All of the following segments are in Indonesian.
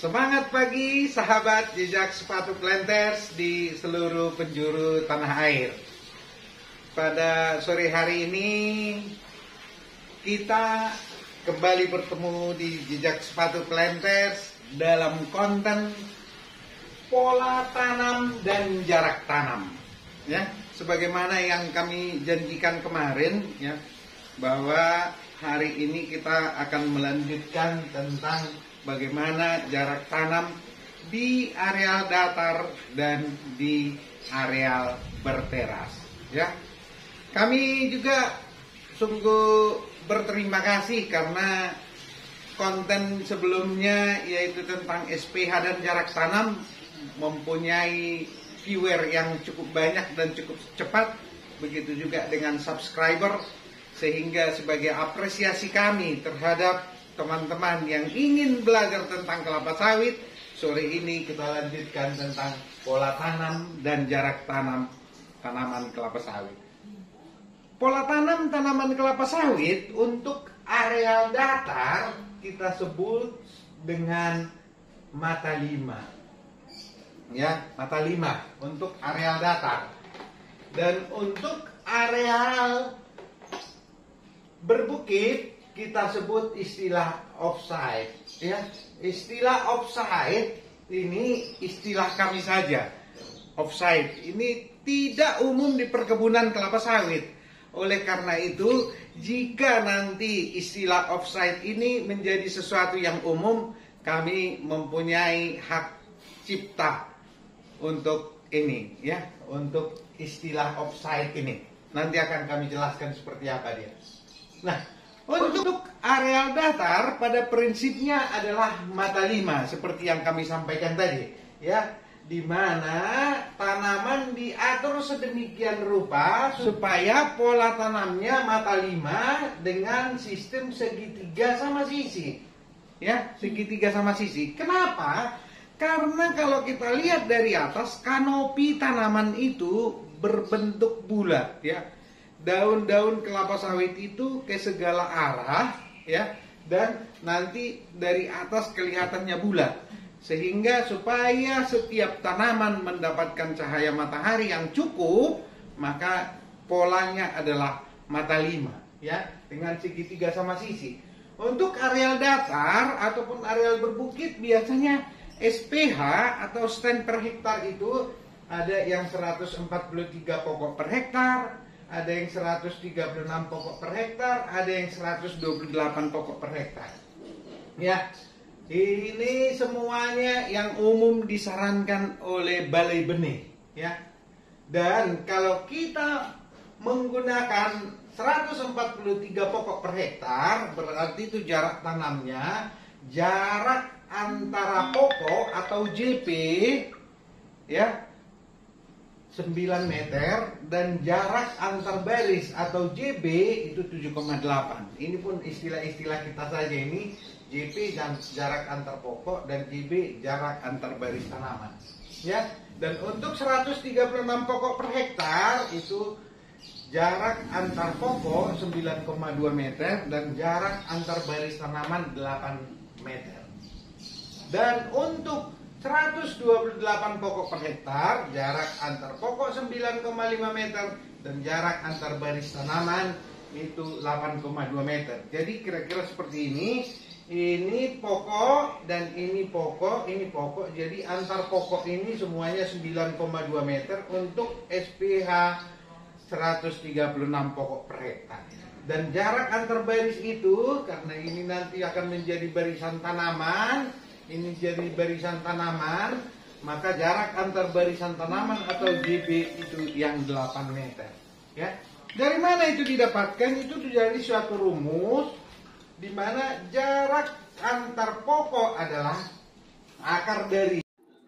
Semangat pagi sahabat jejak sepatu planters di seluruh penjuru tanah air. Pada sore hari ini kita kembali bertemu di jejak sepatu planters dalam konten pola tanam dan jarak tanam. Ya, sebagaimana yang kami janjikan kemarin ya, bahwa hari ini kita akan melanjutkan tentang bagaimana jarak tanam di areal datar dan di areal berteras. Ya, kami juga sungguh berterima kasih karena konten sebelumnya yaitu tentang SPH dan jarak tanam mempunyai viewer yang cukup banyak dan cukup cepat. Begitu juga dengan subscriber, sehingga sebagai apresiasi kami terhadap teman-teman yang ingin belajar tentang kelapa sawit, sore ini kita lanjutkan tentang pola tanam dan jarak tanam tanaman kelapa sawit. Pola tanam tanaman kelapa sawit untuk areal datar kita sebut dengan mata 5. Ya, mata 5 untuk areal datar. Dan untuk areal berbukit kita sebut istilah offside. Ya, istilah offside ini istilah kami saja. Offside ini tidak umum di perkebunan kelapa sawit. Oleh karena itu, jika nanti istilah offside ini menjadi sesuatu yang umum, kami mempunyai hak cipta untuk ini, ya, untuk istilah offside ini. Nanti akan kami jelaskan seperti apa dia. Nah, untuk areal datar pada prinsipnya adalah mata 5 seperti yang kami sampaikan tadi, ya, di mana tanaman diatur sedemikian rupa supaya pola tanamnya mata 5 dengan sistem segitiga sama sisi. Ya, segitiga sama sisi. Kenapa? Karena kalau kita lihat dari atas, kanopi tanaman itu berbentuk bulat, ya. Daun-daun kelapa sawit itu ke segala arah, ya, dan nanti dari atas kelihatannya bulat, sehingga supaya setiap tanaman mendapatkan cahaya matahari yang cukup, maka polanya adalah mata 5, ya, dengan segitiga sama sisi. Untuk areal datar ataupun areal berbukit biasanya SPH atau stand per hektar itu ada yang 143 pokok per hektar, ada yang 136 pokok per hektar, ada yang 128 pokok per hektar. Ya, ini semuanya yang umum disarankan oleh Balai Benih, ya. Dan kalau kita menggunakan 143 pokok per hektar, berarti itu jarak tanamnya, jarak antara pokok atau JP, ya, 9 meter, dan jarak antar baris atau JB itu 7,8. Ini pun istilah-istilah kita saja ini. JP dan jarak antar pokok, dan JB jarak antar baris tanaman. Ya, dan untuk 136 pokok per hektar itu jarak antar pokok 9,2 meter dan jarak antar baris tanaman 8 meter. Dan untuk 128 pokok per hektar, jarak antar pokok 9,5 meter dan jarak antar baris tanaman itu 8,2 meter. Jadi kira-kira seperti ini. Ini pokok dan ini pokok, ini pokok. Jadi antar pokok ini semuanya 9,2 meter untuk SPH 136 pokok per hektar. Dan jarak antar baris itu, karena ini nanti akan menjadi barisan tanaman, ini jadi barisan tanaman, maka jarak antar barisan tanaman atau JB itu yang 8 meter. Ya. Dari mana itu didapatkan? Itu dari suatu rumus di mana jarak antar pokok adalah akar dari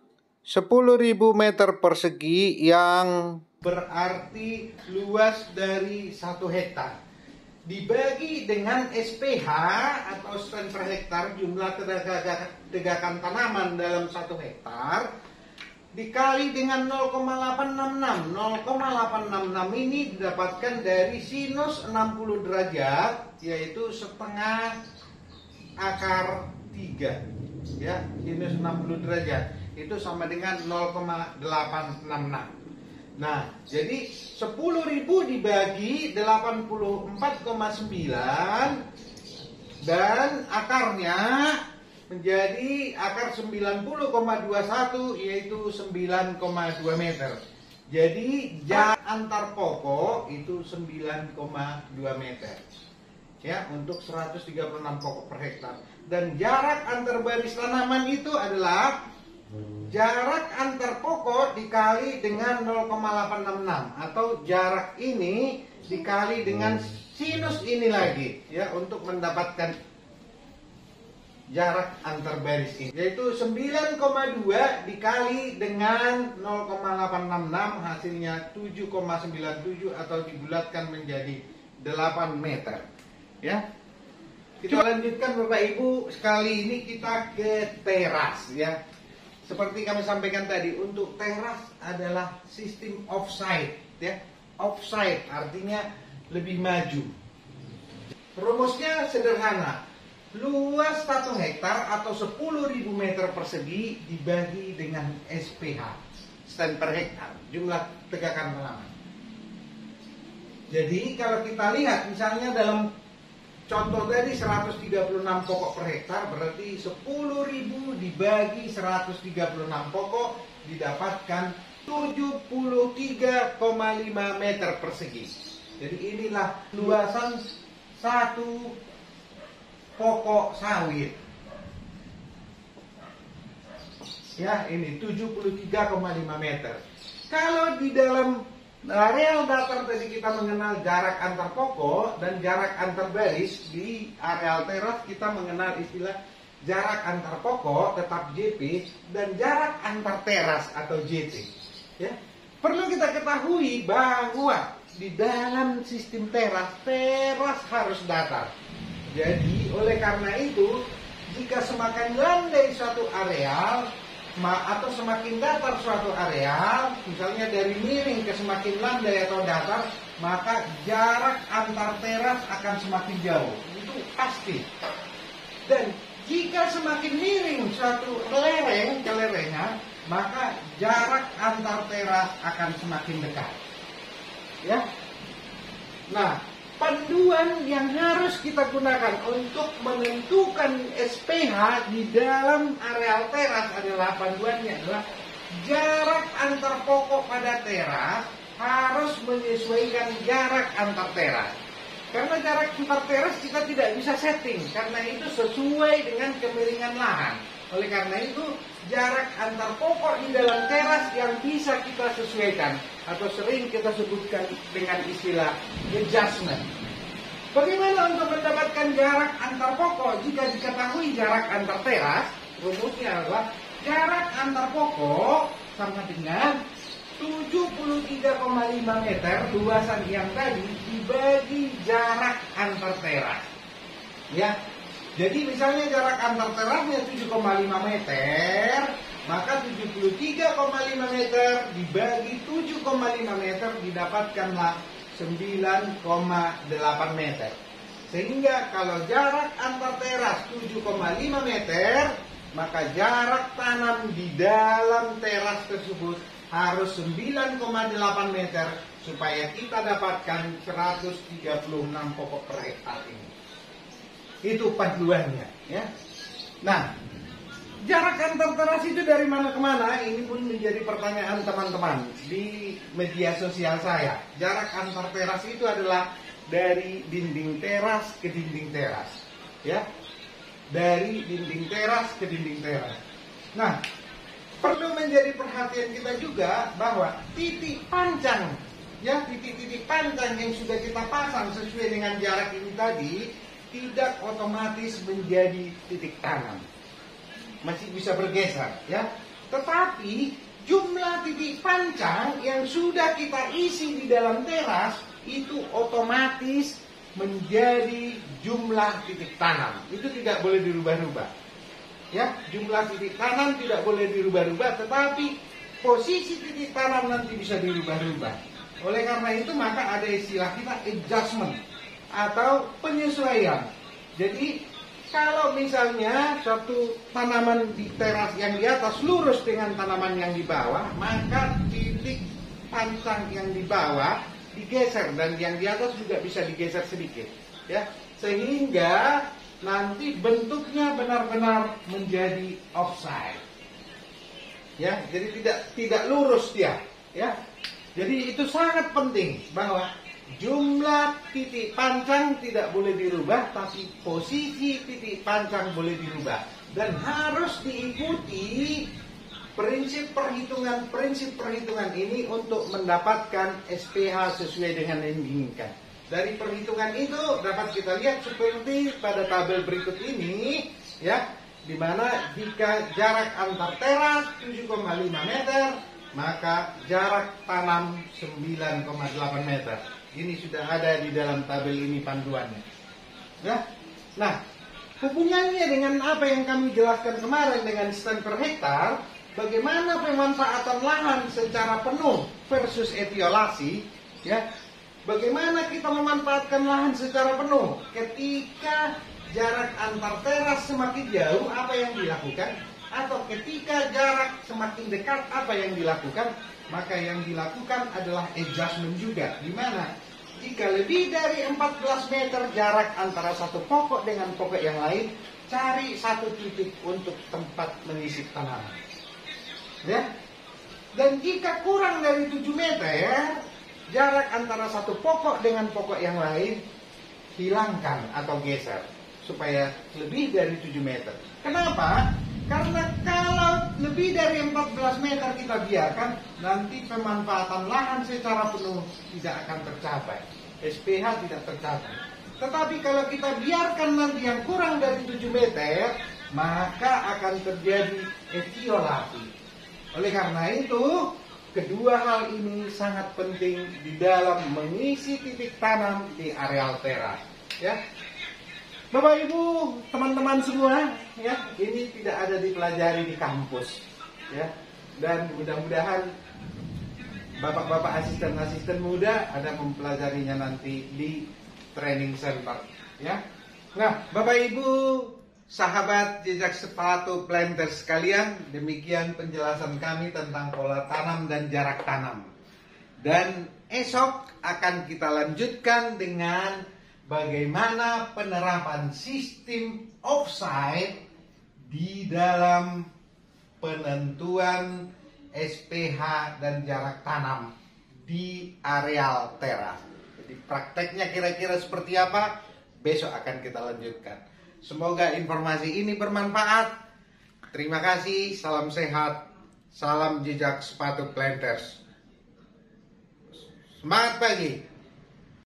10.000 meter persegi yang berarti luas dari 1 hektar. Dibagi dengan SPH atau stand per hektar, jumlah tegakan tanaman dalam 1 hektar, dikali dengan 0,866. 0,866 ini didapatkan dari sinus 60 derajat, yaitu setengah akar 3. ya, sinus 60 derajat itu sama dengan 0,866. Nah, jadi 10.000 dibagi 84,9 dan akarnya menjadi akar 90,21 yaitu 9,2 meter. Jadi jarak antar pokok itu 9,2 meter. Ya, untuk 136 pokok per hektar. Dan jarak antar baris tanaman itu adalah jarak antar pokok dikali dengan 0,866 atau jarak ini dikali dengan sinus ini lagi, ya, untuk mendapatkan jarak antar baris ini, yaitu 9,2 dikali dengan 0,866 hasilnya 7,97 atau dibulatkan menjadi 8 meter. Ya, kita lanjutkan Bapak Ibu. Sekali ini kita ke teras, ya. Seperti kami sampaikan tadi, untuk teras adalah sistem offside, ya. Offside artinya lebih maju. Rumusnya sederhana. Luas 1 hektar atau 10.000 meter persegi dibagi dengan SPH, stand per hektar, jumlah tegakan halaman. Jadi kalau kita lihat misalnya dalam contoh tadi 136 pokok per hektar, berarti 10.000 dibagi 136 pokok didapatkan 73,5 meter persegi. Jadi inilah luasan satu pokok sawit. Ya, ini 73,5 meter. Kalau di dalam areal datar tadi kita mengenal jarak antar pokok dan jarak antar baris, di areal teras kita mengenal istilah jarak antar pokok tetap JP dan jarak antar teras atau JT. Ya. Perlu kita ketahui bahwa di dalam sistem teras harus datar. Jadi oleh karena itu, jika semakin landai suatu areal atau semakin datar suatu areal, misalnya dari miring ke semakin landai atau datar, maka jarak antar teras akan semakin jauh. Itu pasti. Dan jika semakin miring suatu lereng ke lerengnya, maka jarak antar teras akan semakin dekat. Ya. Nah, panduan yang harus kita gunakan untuk menentukan SPH di dalam areal teras adalah jarak antar pokok pada teras harus menyesuaikan jarak antar teras. Karena jarak antar teras kita tidak bisa setting, karena itu sesuai dengan kemiringan lahan. Oleh karena itu, jarak antar pokok di dalam teras yang bisa kita sesuaikan atau sering kita sebutkan dengan istilah adjustment. Bagaimana untuk mendapatkan jarak antar pokok jika diketahui jarak antar teras? Rumusnya adalah jarak antar pokok sama dengan 73,5 meter luasan yang tadi dibagi jarak antar teras. Ya. Jadi misalnya jarak antar terasnya 7,5 meter, maka 73,5 meter dibagi 7,5 meter didapatkanlah 9,8 meter. Sehingga kalau jarak antar teras 7,5 meter, maka jarak tanam di dalam teras tersebut harus 9,8 meter supaya kita dapatkan 136 pokok per hektar ini. Itu panduannya, ya. Nah, jarak antar teras itu dari mana ke mana? Ini pun menjadi pertanyaan teman-teman di media sosial saya. Jarak antar teras itu adalah dari dinding teras ke dinding teras, ya. Dari dinding teras ke dinding teras. Nah, perlu menjadi perhatian kita juga bahwa titik pancang, ya, titik-titik pancang yang sudah kita pasang sesuai dengan jarak ini tadi tidak otomatis menjadi titik tanam. Masih bisa bergeser, ya. Tetapi jumlah titik pancang yang sudah kita isi di dalam teras itu otomatis menjadi jumlah titik tanam. Itu tidak boleh dirubah-rubah. Ya, jumlah titik tanam tidak boleh dirubah-rubah, tetapi posisi titik tanam nanti bisa dirubah-rubah. Oleh karena itu maka ada istilah kita adjustment atau penyesuaian. Jadi Kalau misalnya satu tanaman di teras yang di atas lurus dengan tanaman yang di bawah, maka titik pancang yang di bawah digeser dan yang di atas juga bisa digeser sedikit, ya, sehingga nanti bentuknya benar-benar menjadi offside, ya, jadi tidak lurus dia, ya. Jadi itu sangat penting bahwa jumlah titik pancang tidak boleh dirubah, tapi posisi titik pancang boleh dirubah dan harus diikuti prinsip perhitungan ini untuk mendapatkan SPH sesuai dengan yang diinginkan. Dari perhitungan itu dapat kita lihat seperti pada tabel berikut ini, ya, di mana jika jarak antar teras 7,5 meter, maka jarak tanam 9,8 meter. Ini sudah ada di dalam tabel ini panduannya. Ya. Nah, hubungannya dengan apa yang kami jelaskan kemarin dengan stand per hektar, bagaimana pemanfaatan lahan secara penuh versus etiolasi, ya. Bagaimana kita memanfaatkan lahan secara penuh ketika jarak antar teras semakin jauh, apa yang dilakukan? Atau ketika jarak semakin dekat, apa yang dilakukan? Maka yang dilakukan adalah adjustment juga, di mana jika lebih dari 14 meter jarak antara satu pokok dengan pokok yang lain, cari satu titik untuk tempat mengisi tanaman, ya. Dan jika kurang dari 7 meter jarak antara satu pokok dengan pokok yang lain, hilangkan atau geser supaya lebih dari 7 meter. Kenapa? Karena kalau lebih dari 14 meter kita biarkan, nanti pemanfaatan lahan secara penuh tidak akan tercapai. SPH tidak tercapai. Tetapi kalau kita biarkan nanti yang kurang dari 7 meter, maka akan terjadi etiolasi. Oleh karena itu, kedua hal ini sangat penting di dalam mengisi titik tanam di areal teras, ya. Bapak Ibu, teman-teman semua, ya, ini tidak ada dipelajari di kampus, ya. Dan mudah-mudahan bapak-bapak asisten-asisten muda ada mempelajarinya nanti di training center, ya. Nah, Bapak Ibu, sahabat jejak sepatu planter sekalian, demikian penjelasan kami tentang pola tanam dan jarak tanam. Dan esok akan kita lanjutkan dengan bagaimana penerapan sistem offside di dalam penentuan SPH dan jarak tanam di areal teras. Jadi prakteknya kira-kira seperti apa? Besok akan kita lanjutkan. Semoga informasi ini bermanfaat. Terima kasih, salam sehat, salam jejak sepatu planters. Semangat pagi.